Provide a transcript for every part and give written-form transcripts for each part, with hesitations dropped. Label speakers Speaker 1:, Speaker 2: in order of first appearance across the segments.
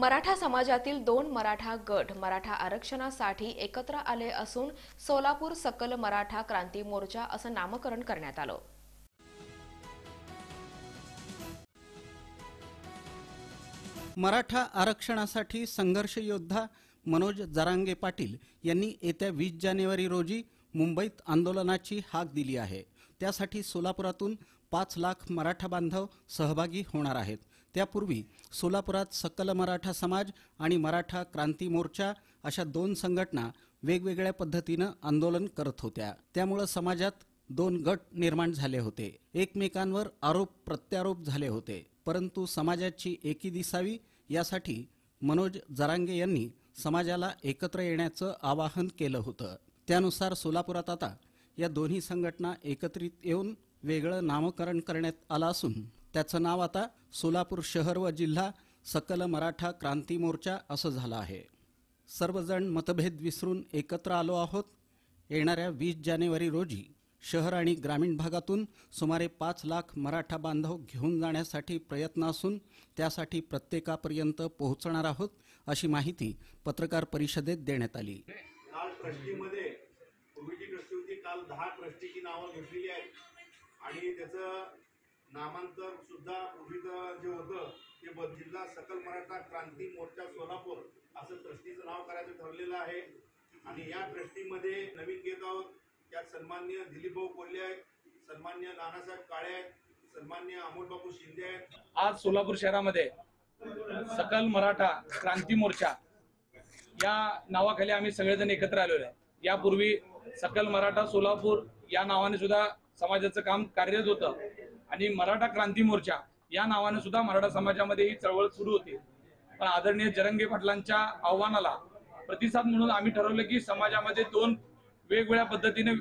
Speaker 1: मराठा समाजातील 2 मराठा गट मराठा आरक्षणासाठी एकत्र आले असून सोलापूर सकल मराठा क्रांती मोर्चा असं नामकरण करण्यात आलं।
Speaker 2: मराठा आरक्षणासाठी संघर्ष योद्धा मनोज जरांगे पाटील यांनी येत्या 20 जानेवारी रोजी मुंबईत आंदोलनाची हाक दिली आहे। त्यासाठी सोलापुरातून 5 लाख मराठा बांधव सहभागी होणार आहेत। त्यापूर्वी सोलापुरात सकल मराठा समाज आणि मराठा क्रांती मोर्चा अशा 2 संघटना वेगवेगळ्या पद्धतीने आंदोलन करत होत्या। त्यामुळे समाजात 2 गट निर्माण झाले होते। एकमेकांवर आरोप प्रत्यारोप झाले होते, परंतु समाजाची एकी दिसावी यासाठी मनोज जरांगे यांनी समाजाला एकत्र येण्याचं आवाहन केलं होतं। त्यानुसार सोलापुरात आता या दोन्ही संघटना एकत्रित येऊन वेगळं नामकरण करण्यात आलं असून त्याचं नाव आता सोलापूर शहर व जिल्हा सकल मराठा क्रांती मोर्चा असं झालं आहे। सर्वजण मतभेद विसरून एकत्र आलो आहोत। येणाऱ्या 20 जानेवारी रोजी शहर आणि ग्रामीण भागातून सुमारे 5 लाख मराठा बांधव घेऊन जाण्यासाठी प्रयत्न असून त्यासाठी प्रत्येकापर्यंत पोहोचणार आहोत, अशी माहिती पत्रकार परिषदेत देण्यात आली।
Speaker 3: काल ट्रस्टीमध्ये पूर्वीची ट्रस्टी होती, काल 10 ट्रस्टीची नावं घेतलेली आहेत आणि त्याचं नामांतर सुद्धा पूर्वीचं जे होतं ते जिल्हा सकल मराठा क्रांती मोर्चा सोलापूर असं ट्रस्टीचं नाव करायचं ठरलेलं आहे। आणि या ट्रस्टीमध्ये नवीन घेत आहोत। त्यात सन्माननीय दिलीप भाऊ कोल्हे आहेत, सन्माननीय नानासाहेब काळे आहेत, सन्माननीय अमोलबापू शिंदे आहेत।
Speaker 4: आज सोलापूर शहरामध्ये सकल मराठा क्रांती मोर्चा या नावाखाली आम्ही सगळेजण एकत्र आलेलो आहे। यापूर्वी सकल मराठा सोलापूर या नावाने सुद्धा समाजाचं काम कार्यरत होतं आणि मराठा क्रांती मोर्चा या नावाने सुद्धा मराठा समाजामध्ये ही चळवळ सुरू होती। पण आदरणीय जरांगे पाटलांच्या आव्हानाला प्रतिसाद म्हणून आम्ही ठरवलं की समाजामध्ये 2 वेगवेगळ्या पद्धतीने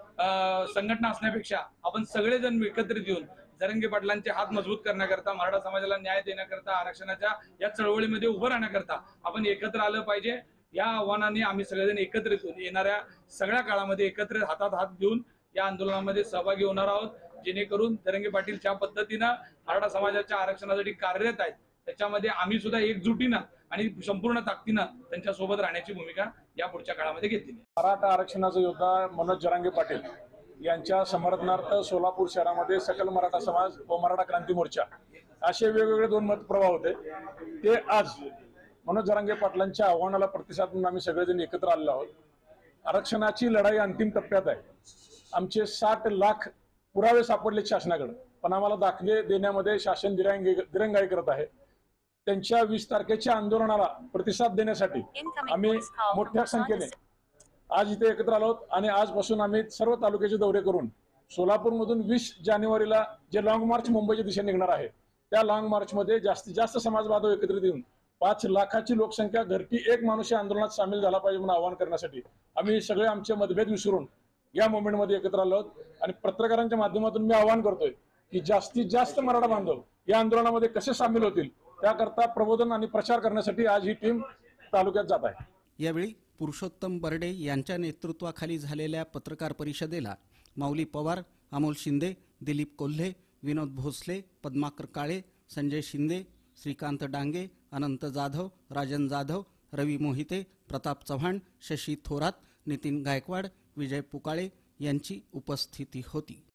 Speaker 4: संघटना असण्यापेक्षा आपण सगळेजण एकत्रित येऊन जरांगे पाटलांचे हात मजबूत करण्याकरता, मराठा समाजाला न्याय देण्याकरता, आरक्षणाच्या या चळवळीमध्ये उभं राहण्याकरता आपण एकत्र आलं पाहिजे। या आव्हानाने आम्ही सगळेजण एकत्रित होऊन येणाऱ्या सगळ्या काळामध्ये एकत्रित हातात हात घेऊन या आंदोलनामध्ये सहभागी होणार आहोत, जेणेकरून जरांगे पाटील ज्या पद्धतीनं मराठा समाजाच्या आरक्षणासाठी कार्यरत आहेत त्याच्यामध्ये आम्ही सुद्धा एकजुटीनं आणि संपूर्ण ताकदीनं त्यांच्या सोबत राहण्याची भूमिका या पुढच्या काळामध्ये घेतली।
Speaker 5: मराठा आरक्षणाचा योद्धा मनोज जरांगे पाटील यांच्या समर्थनार्थ सोलापूर शहरामध्ये सकल मराठा समाज व मराठा क्रांती मोर्चा असे वेगवेगळे 2 मतप्रवाह होते। ते आज मनोज जरांगे पाटलांच्या आव्हानाला प्रतिसाद म्हणून आम्ही सगळेजण एकत्र आलेलो आहोत। आरक्षणाची लढाई अंतिम टप्प्यात आहे। आमचे 60 लाख पुरावे सापडले शासनाकडे, पण आम्हाला दाखले देण्यामध्ये शासन दिरंगाई करत आहे। त्यांच्या 20 तारखेच्या आंदोलनाला प्रतिसाद देण्यासाठी आम्ही मोठ्या संख्येने आज इथे एकत्र आलो आहोत आणि आजपासून आम्ही सर्व तालुक्याचे दौरे करून सोलापूरमधून 20 जानेवारीला जे लॉंग मार्च मुंबईच्या दिशेने निघणार आहे त्या लॉंग मार्चमध्ये जास्तीत जास्त समाज बांधव एकत्रित येऊन 5 लाखाची लोकसंख्या घरटी एक माणूस या आंदोलनात सामील झाला पाहिजे म्हणून आवाहन करण्यासाठी आम्ही सगळे आमचे मतभेद विसरून या मोमेंटमध्ये एकत्र आलो आहोत। आणि पत्रकारांच्या माध्यमातून मी आवाहन करतोय की जास्तीत जास्त मराठा बांधव या आंदोलनामध्ये कसे सामील होतील त्याकरता प्रबोधन आणि प्रचार करण्यासाठी आज ही टीम तालुक्यात जात आहे।
Speaker 2: यावेळी पुरुषोत्तम बर्डे यांच्या नेतृत्वाखाली झालेल्या पत्रकार परिषदेला माऊली पवार, अमोल शिंदे, दिलीप कोल्हे, विनोद भोसले, पद्माकर काळे, संजय शिंदे, श्रीकांत डांगे, अनंत जाधव, राजन जाधव, रवी मोहिते, प्रताप चव्हाण, शशी थोरात, नितीन गायकवाड, विजय पुकाळे यांची उपस्थिती होती।